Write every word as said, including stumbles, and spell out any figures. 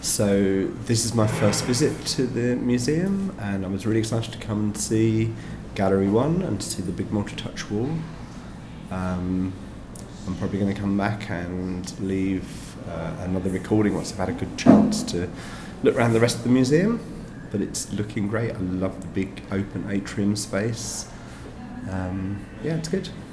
So this is my first visit to the museum, and I was really excited to come and see Gallery One and to see the big multi-touch wall. Um, I'm probably going to come back and leave uh, another recording once I've had a good chance to look around the rest of the museum. But it's looking great. I love the big open atrium space. Um, yeah, it's good.